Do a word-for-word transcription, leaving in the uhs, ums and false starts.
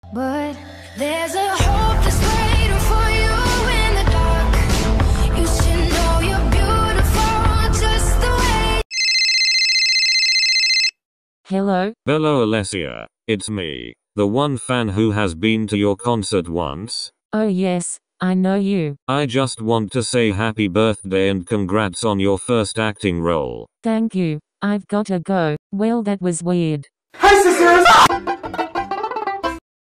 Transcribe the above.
But there's a hope that's waiting for you in the dark. You should know you're beautiful just the way. Hello? Hello Alessia, it's me, the one fan who has been to your concert once. Oh yes, I know you. I just want to say happy birthday and congrats on your first acting role. Thank you. I've gotta go. Well, that was weird. Hi sisters!